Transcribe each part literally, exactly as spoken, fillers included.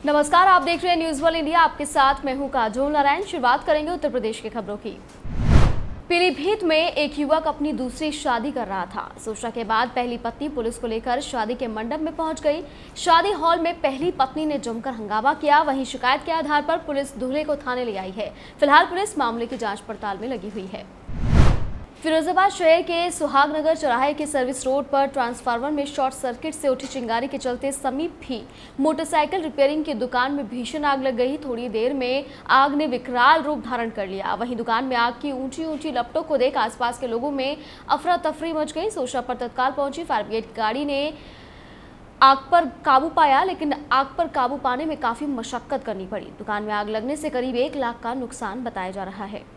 नमस्कार, आप देख रहे हैं न्यूज वर्ल्ड इंडिया। आपके साथ मैं हूं काजोल नारायण। शुरुआत करेंगे उत्तर प्रदेश की खबरों की। पीलीभीत में एक युवक अपनी दूसरी शादी कर रहा था। सूचना के बाद पहली पत्नी पुलिस को लेकर शादी के मंडप में पहुंच गई। शादी हॉल में पहली पत्नी ने जमकर हंगामा किया। वहीं शिकायत के आधार पर पुलिस दूल्हे को थाने ले आई है। फिलहाल पुलिस मामले की जांच पड़ताल में लगी हुई है। फिरोजाबाद शहर के सुहागनगर चौराहे के सर्विस रोड पर ट्रांसफार्मर में शॉर्ट सर्किट से उठी चिंगारी के चलते समीप भी मोटरसाइकिल रिपेयरिंग की दुकान में भीषण आग लग गई। थोड़ी देर में आग ने विकराल रूप धारण कर लिया। वहीं दुकान में आग की ऊंची ऊंची लपटों को देख आसपास के लोगों में अफरा तफरी मच गई। सूचना पर तत्काल पहुंची फायर ब्रिगेड की गाड़ी ने आग पर काबू पाया, लेकिन आग पर काबू पाने में काफी मशक्कत करनी पड़ी। दुकान में आग लगने से करीब एक लाख का नुकसान बताया जा रहा है।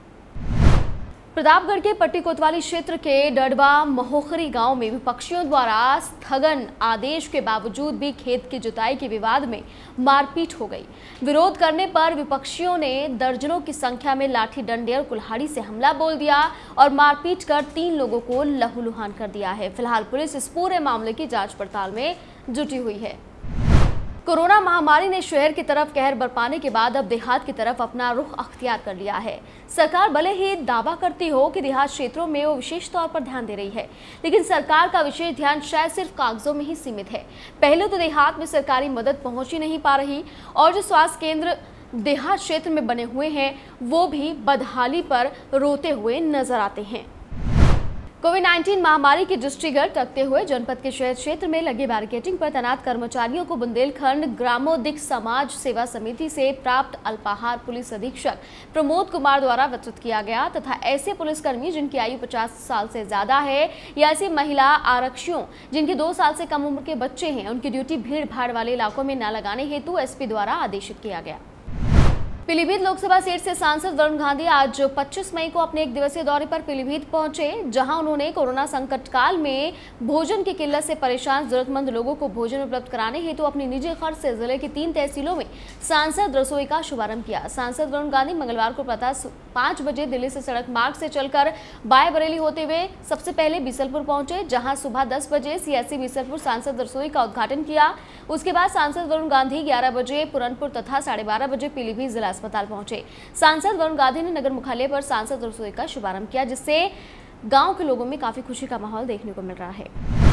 प्रतापगढ़ के पट्टी कोतवाली क्षेत्र के डडवा महोखरी गांव में विपक्षियों द्वारा स्थगन आदेश के बावजूद भी खेत की जुताई के विवाद में मारपीट हो गई। विरोध करने पर विपक्षियों ने दर्जनों की संख्या में लाठी डंडे और कुल्हाड़ी से हमला बोल दिया और मारपीट कर तीन लोगों को लहूलुहान कर दिया है। फिलहाल पुलिस इस पूरे मामले की जांच पड़ताल में जुटी हुई है। कोरोना महामारी ने शहर की तरफ कहर बरपाने के बाद अब देहात की तरफ अपना रुख अख्तियार कर लिया है। सरकार भले ही दावा करती हो कि देहात क्षेत्रों में वो विशेष तौर पर ध्यान दे रही है, लेकिन सरकार का विशेष ध्यान शायद सिर्फ कागजों में ही सीमित है। पहले तो देहात में सरकारी मदद पहुंच ही नहीं पा रही और जो स्वास्थ्य केंद्र देहात क्षेत्र में बने हुए हैं वो भी बदहाली पर रोते हुए नजर आते हैं। कोविड नाइन्टीन महामारी के दृष्टिगत रखते हुए जनपद के शहर क्षेत्र में लगे बैरिकेडिंग पर तैनात कर्मचारियों को बुंदेलखंड ग्रामोद्योग समाज सेवा समिति से प्राप्त अल्पाहार पुलिस अधीक्षक प्रमोद कुमार द्वारा वितरित किया गया तथा ऐसे पुलिसकर्मी जिनकी आयु पचास साल से ज्यादा है या ऐसी महिला आरक्षियों जिनके दो साल से कम उम्र के बच्चे हैं, उनकी ड्यूटी भीड़ भाड़ वाले इलाकों में न लगाने हेतु एसपी द्वारा आदेशित किया गया। पीलीभीत लोकसभा सीट से सांसद वरुण गांधी आज पच्चीस मई को अपने एक दिवसीय दौरे पर पीलीभीत पहुंचे, जहां उन्होंने कोरोना संकट काल में भोजन की किल्लत से परेशान जरूरतमंद लोगों को भोजन उपलब्ध कराने हेतु अपनी निजी खर्च से जिले की तीन तहसीलों में सांसद रसोई का शुभारंभ किया। सांसद वरुण गांधी मंगलवार को प्रातः पाँच बजे दिल्ली से सड़क मार्ग से चलकर बाय बरेली होते हुए सबसे पहले बीसलपुर पहुंचे, जहां सुबह दस बजे सीएससी बीसलपुर सांसद रसोई का उद्घाटन किया। उसके बाद सांसद वरुण गांधी ग्यारह बजे पुरनपुर तथा साढ़े बारह बजे पीलीभीत जिला अस्पताल पहुंचे। सांसद वरुण गांधी ने नगर मुख्यालय पर सांसद रसोई का शुभारंभ किया, जिससे गांव के लोगों में काफी खुशी का माहौल देखने को मिल रहा है।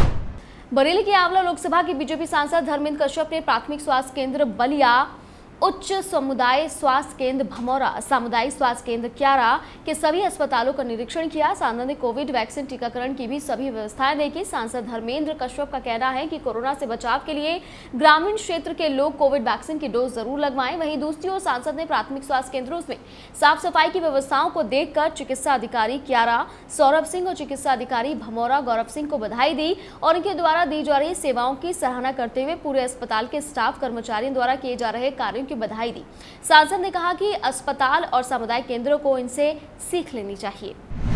बरेली के आंवला लोकसभा के बीजेपी सांसद धर्मेंद्र कश्यप ने प्राथमिक स्वास्थ्य केंद्र बलिया, उच्च समुदाय स्वास्थ्य केंद्र भमौरा, सामुदायिक स्वास्थ्य केंद्र क्यारा के सभी अस्पतालों का निरीक्षण किया। सांसद ने कोविड वैक्सीन टीकाकरण की भी सभी व्यवस्थाएं देखी। सांसद धर्मेंद्र कश्यप का कहना है कि कोरोना से बचाव के लिए ग्रामीण क्षेत्र के लोग कोविड वैक्सीन की डोज जरूर लगवाएं। वहीं दूसरी ओर सांसद ने प्राथमिक स्वास्थ्य केंद्रों में साफ सफाई की व्यवस्थाओं को देखकर चिकित्सा अधिकारी क्यारा सौरभ सिंह और चिकित्सा अधिकारी भमौरा गौरव सिंह को बधाई दी और इनके द्वारा दी जा रही सेवाओं की सराहना करते हुए पूरे अस्पताल के स्टाफ कर्मचारियों द्वारा किए जा रहे कार्यों की बधाई दी। सांसद ने कहा कि अस्पताल और सामुदायिक केंद्रों को इनसे सीख लेनी चाहिए।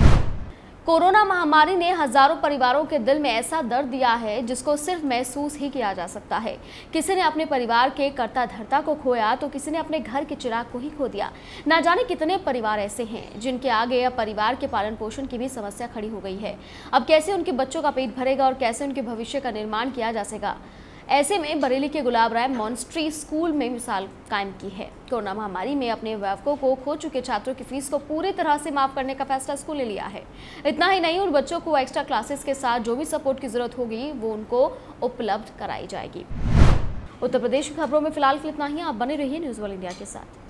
कोरोना महामारी ने हजारों परिवारों के दिल में ऐसा दर्द दिया है जिसको सिर्फ महसूस ही किया जा सकता है। किसी ने अपने परिवार के कर्ता धर्ता को खोया तो किसी ने अपने घर के चिराग को ही खो दिया। ना जाने कितने परिवार ऐसे हैं जिनके आगे अब परिवार के पालन पोषण की भी समस्या खड़ी हो गई है। अब कैसे उनके बच्चों का पेट भरेगा और कैसे उनके भविष्य का निर्माण किया जा सकेगा। ऐसे में बरेली के गुलाब राय मॉन्स्ट्री स्कूल में मिसाल कायम की है। कोरोना महामारी में अपने अभिभावकों को खो चुके छात्रों की फीस को पूरी तरह से माफ करने का फैसला स्कूल ने लिया है। इतना ही नहीं, उन बच्चों को एक्स्ट्रा क्लासेस के साथ जो भी सपोर्ट की जरूरत होगी वो उनको उपलब्ध कराई जाएगी। उत्तर प्रदेश की खबरों में फिलहाल के लिए इतना ही। आप बने रहिए न्यूज वर्ल्ड इंडिया के साथ।